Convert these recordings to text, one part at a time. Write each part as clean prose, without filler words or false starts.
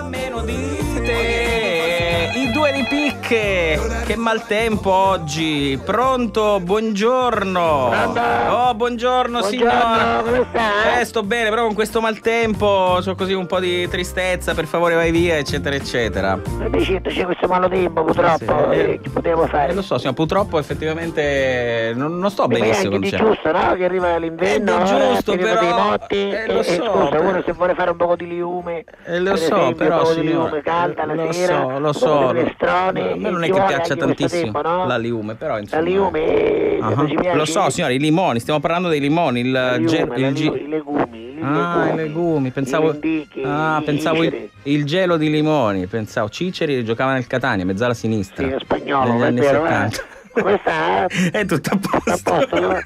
meno di te. I due di picche. Che maltempo oggi. Pronto? Buongiorno. Oh, buongiorno signora. Come stai? Sto bene, però con questo maltempo c'ho così un po' di tristezza, per favore vai via, eccetera, eccetera. Dici, c'è questo malatempo purtroppo, Sì. che potevo fare? Lo so, signor, purtroppo effettivamente non sto Ma è benissimo. anche di giusto, no? Che arriva l'inverno, È giusto, arriva però- dei notti, lo so, scusa, però- uno se vuole fare un po' di liume, Lo per so, esempio, però un po' di signora, liume calda la lo sera, so, un po' di minestrone, a me non è ci che vuole piaccia anche questo tantissimo tempo, no? la liume, però insomma. La liume, Ah, ci piace? lo so, signore, i limoni, stiamo parlando dei limoni, La liume, il i legumi, Ah, i legumi, pensavo. i lenticchi, Pensavo i il gelo di limoni, pensavo Ciceri giocava nel Catania, mezzala sinistra. sì, è spagnolo, negli è anni vero, 70. Come sta? È tutto a posto. A posto, no?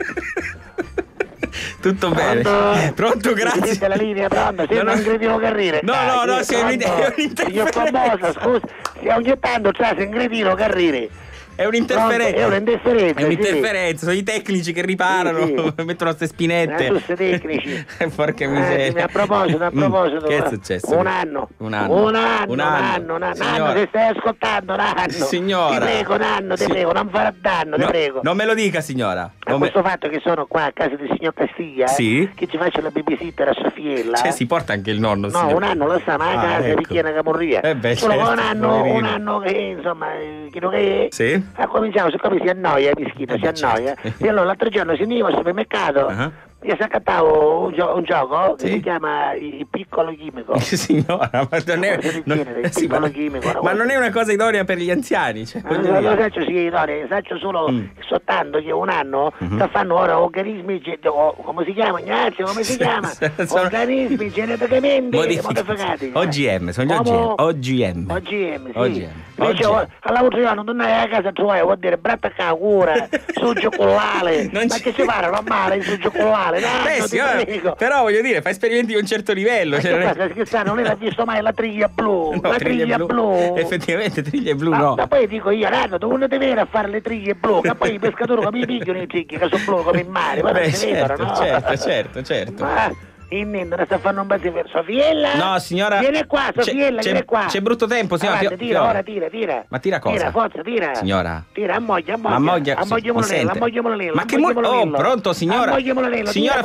Tutto bene. Pronto, grazie. Sente la linea, pronto? Sembra un gredino carrire. No, sei un'interferenza. Signor Famosa, scusa, ogni tanto c'è un gredino carrire. È un'interferenza. È un'interferenza. È un'interferenza, sono i tecnici che riparano, Sì. mettono queste spinette. Tutti tecnici. Porca miseria. A proposito, Che è successo? Un anno. Signora. Se stai ascoltando, Nanno. Signora. Ti prego, Nanno, ti prego, non farà danno, ti prego. Non me lo dica, signora. A questo fatto che sono qua a casa del signor Castiglia, Sì. che ci faccio la babysitter a Sofiella. Cioè, si porta anche il nonno, No, signora. un anno lo sa, ma a casa ecco. di piena camorria. Beh, Solo certo, un poverino. anno che insomma, che Sì. ha cominciato, siccome si annoia, mischino, si annoia. certo. E allora l'altro giorno si andiva al supermercato. Ah. Io si accattavo un gioco che Sì. si chiama il piccolo chimico. Signora, ma non è, Come si ritiene del sì, piccolo chimico, ma non è una cosa idonea per gli anziani, cioè, voglio Lo dire. faccio sì, Dore, faccio solo soltanto che un anno sta fanno ora organismi, come si chiama Ignazio, come si chiama? Sono- Organismi geneticamente modificati. OGM, sono gli Uomo- OGM. OGM, sì. OGM. Invece OGM. all'altro giorno tornai a casa a trovare, vuol dire bratta cura, su giocolare. Non Ma ci- che si pare normale su giocolare? Beh, Ti signora, prego. però voglio dire, fa esperimenti di un certo livello. Ma Cioè, che non è- passa, scherzando, non l'ha visto mai la triglia blu? No, la triglia blu. Effettivamente triglie blu Ma no. poi dico io, Rando, dove te viene a fare le triglie blu? Che poi i pescatori come i pigliano i trigli, che sono blu come il mare, ma non Beh, si vedono, no? certo. Ma il niente, non sta a fare un bazzo per Sofiella? No, signora. Vieni qua, Sofiella, vieni qua. C'è brutto tempo, signora. Avanti, tira, piove. ora tira. Ma tira cosa? Tira, forza, tira. Signora. Tira, ammoglia. Ma ammoglia, Ammoglia mi sente? Monello. Ma che oh, pronto, signora? Signora,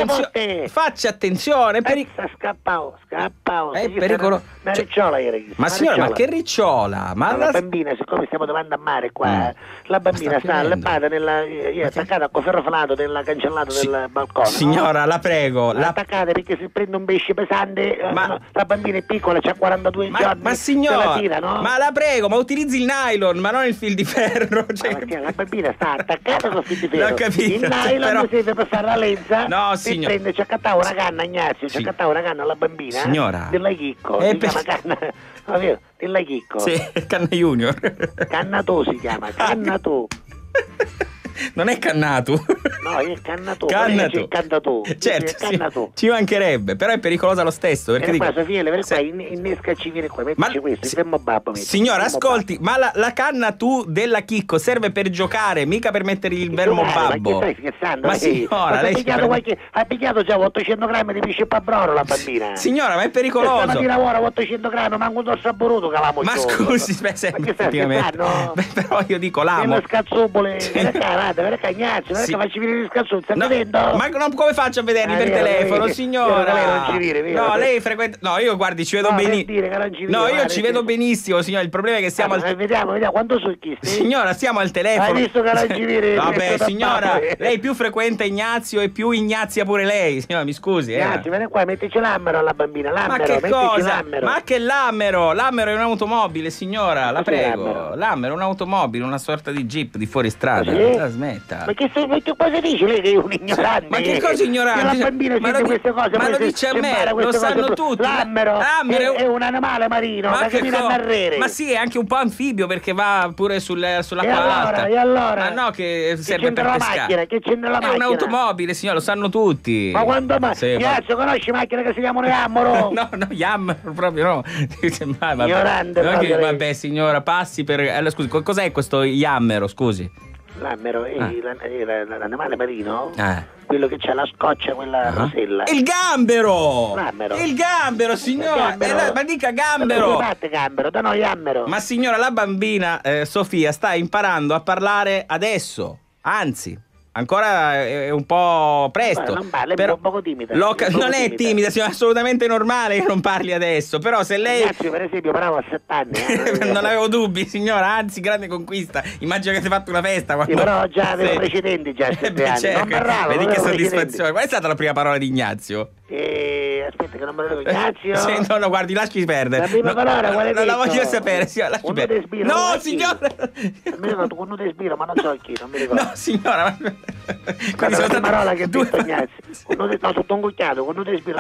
faccia attenzione. Scappao. È pericolo. Una ricciola ieri. Ma signora, ma che ricciola? Ma La bambina, siccome stiamo davanti a mare qua, la bambina sta all'appata attaccata a ferrofalato nella cancellata del balcone. Signora, la prego. Attaccata perché se prende un pesce pesante, la bambina è piccola, c'ha 42 giorni. Ma signora, se la tira, no? ma la prego, ma utilizzi il nylon, ma non il fil di ferro. Cioè... Ma perché la bambina sta attaccata col fil di ferro. L'ho capito, Il nylon però- serve per fare la lenza. No, e signora. prende, ci accattava una canna, Ignazio, ci accattava una canna alla bambina. Signora. Della Chicco. Eh, Si chiama canna. Va bene, della Chicco. Sì, Canna Junior. Cannatò si chiama, Cannatò. Non è Cannatu. No, è Cannatò. Cannatò. Il Cannatò. Certo, È Cannatò. ci mancherebbe, però è pericolosa lo stesso. Perché Vieni dico, qua, Sofia, vieni qua, se- innescaci, vieni qua, mettici questo, il fermo babbo. metti, Signora, il fermo ascolti, ma la canna tu della Chicco serve per giocare, mica per mettere il vermo babbo. Ma che stai scherzando? Ma signora, lei ha picchiato già 800 grammi di pesce pabroro la bambina. Signora, ma è Questa pericoloso. mattina lavora 800 grammi, manco un saputo che la Ma scusi, beh, sempre, ma che stai effettivamente. scherzando? Beh, però io dico l'amo. Le scazzobole, vieni qua, Ignazio, non è Sì. che facci vedere gli scazzoni, stai No, vedendo? ma come faccio a vederli per vero, telefono, vedi, signora? vero, lei non ci vede, vero? No, lei frequenta. No, io guardi, ci vedo No, per benissimo. dire che non ci No, vede, io guarda, ci vedo sì. benissimo, signora. Il problema è che siamo al. Vediamo, quanto sono chi? Signora, siamo al telefono. Hai visto che non ci vede? Vabbè, Questo signora, tappato. lei più frequenta Ignazio e più Ignazia pure lei. Signora, mi scusi, Ignazio, vieni qua, mettici l'ammero alla bambina, Ma l'ammero, che mettici cosa? l'ammero. Ma che l'ammero? L'ammero è un'automobile, signora, la Cos'è prego. l'ammero? L'ammero è un'automobile, una sorta di jeep di fuoristrada. Sì? La smetta. Ma che cosa dice lei che è un ignorante? Ma che cosa ignorante? Che la bambina Ma sente lo- queste cose, ma poi lo si- dice a si me, impara lo queste sanno cose. tutti. L'ammero L'ammero è un animale marino, da che cammina a carrere. Ma sì, è anche un po' anfibio perché va pure sull'acqua alta. E allora? Ma no, che serve per c'entra la pescare. macchina? Che c'entra la È macchina? un'automobile, signora, lo sanno tutti. Ma quando mai? Sì, Ignazio, conosci macchine che si chiamano Yammoro? No, Yammero proprio no. Vabbè. Ignorante, No, proprio lei. vabbè, signora, passi per. Allora, scusi, cos'è questo Yammero, scusi? L'ammero è l'animale marino quello che c'ha la scoccia, quella rosella. Il gambero! Gambero. Il gambero, signora! Gambero. Ma dica Da gambero! parte gambero, da noi gambero. Ma signora, la bambina Sofia sta imparando a parlare adesso, anzi, ancora è un po' presto. Non parla, è un poco timida. Non è timida, signora, è assolutamente normale che non parli adesso, però se lei... Grazie, per esempio, bravo a 7 anni. Non avevo dubbi, signora, anzi, grande conquista. Immagino che ti hai fatto una festa quando... Sì, però già avevo precedenti già a 7 anni. certo. Non parlavo, Vedi non che avevo soddisfazione. Qual è stata la prima parola di Ignazio? Aspetta che non me lo ricordo. Ignazio. Sì, no, guardi, lasci perdere. La prima parola qual è? Non la voglio sapere, signora, lasci perdere. No, signora. Mi ricordo con un respiro, ma non so chi, non mi ricordo. No, signora. Quindi sono la parola che tu Ignazio. No, sotto un cucchiato, con un respiro.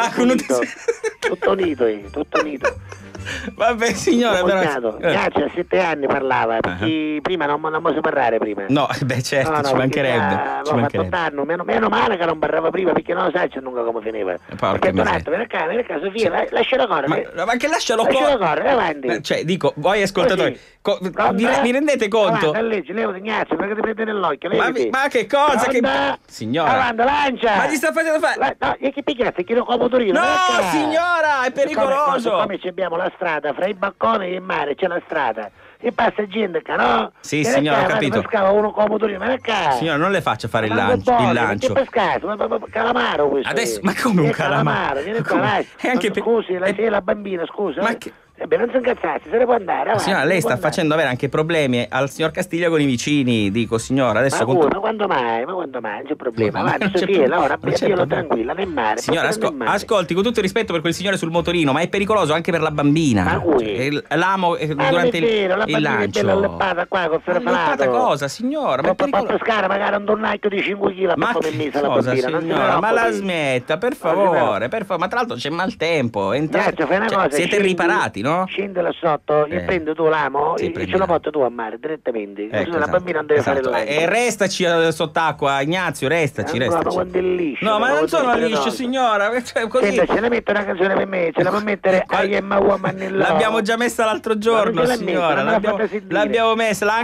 Tutto unito. Vabbè, signora, però... Ignazio a 7 anni parlava, perché prima non si parlare prima. No, beh, certo, ci mancherebbe. Ci mancherebbe. Meno male che non parlava prima, perché non sai nunca come finiva. Perché vieni qua, Sofia, lascialo correre. Ma che lascialo correre? Avanti. Cioè, dico, voi ascoltatori, vi rendete conto? Leggi, Leo Ignazio, perché ti prende nell'occhio? Ma che cosa? Signora, avanti, lancia! Ma gli sta facendo fare? No, e che picchiate, chiedo come motorino. No, signora, è pericoloso! Come abbiamo la strada, fra i bacconi e il mare c'è la strada. E passa gente, no? Sì, signora, ho capito. Pescava uno come motorino, signora, non le faccio fare il lancio. Calamaro questo. Adesso, ma come un calamaro? Vieni qua, scusi, la bambina, scusa. Ma che... non si incazzarsi, se ne può andare. Avanti, signora, lei sta facendo avere anche problemi al signor Castiglia con i vicini, dico, signora, adesso... Ma quando mai? Non c'è problema. Avanti, Sofia, ora abbiamo tranquilla, nel mare. Signora, ascolti, con tutto il rispetto per quel signore sul motorino, ma è pericoloso anche per la bambina. Ma cui? L'amo durante il lancio. La leppata qua con leppata cosa, signora? Ma è pericoloso. Pescare magari un tonnacchio di 5 kg ma per messa la cosa, bambina. Signora, ma la smetta, per favore, ma tra l'altro c'è maltempo. Siete riparati, no? Scendi là sotto, gli prendi tu l'amo e ce la porti tu a mare direttamente. Così la bambina non deve fare il lancio. E restaci sott'acqua, Ignazio, restaci. Ma quando è liscio. No, ma non sono liscio, signora. Senta, ce ne metto una canzone per me, ce la può mettere I am a woman in love. L'abbiamo già messa l'altro giorno, signora. L'abbiamo messa, l'ha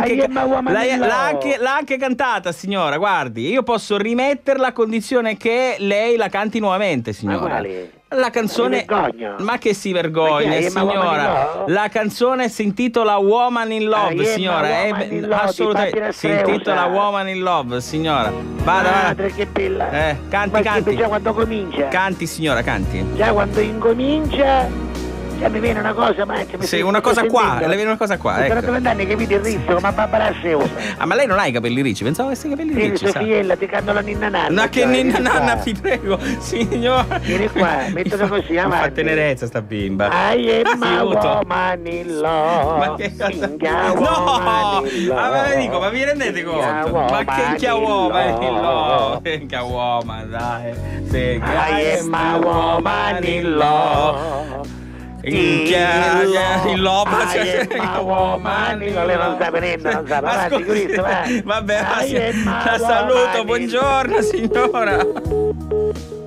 anche cantata, signora. Guardi, io posso rimetterla a condizione che lei la canti nuovamente, signora. Ma quale? La canzone, ma che si vergogna, signora. La canzone si intitola Woman in Love, signora. Assolutamente si intitola Woman in Love, signora. Vada. Madre, che bella. Canti. Già quando comincia. Canti, signora, canti. Già quando incomincia. Mi viene una cosa, ma sì, una cosa qua, le viene una cosa qua. Sono 20 anni che vedi il rizzo, ma Barbara Seusa. Ah, ma lei non ha i capelli ricci? Pensavo avesse i capelli ricci. Sofiella, ti canto la ninna nanna. Ma che ninna nanna, ti prego, signora. Vieni qua, mettilo così, avanti. Fa tenerezza sta bimba. I am a woman in love. Ma che cosa? No! Ma dico, ma vi rendete conto? Ma che woman in love? Che woman, dai. I am a woman in love. Il lobo, ma woman, lei non sa niente, non sa. Avanti, Cristo, vai. Vabbè, la saluto, buongiorno signora.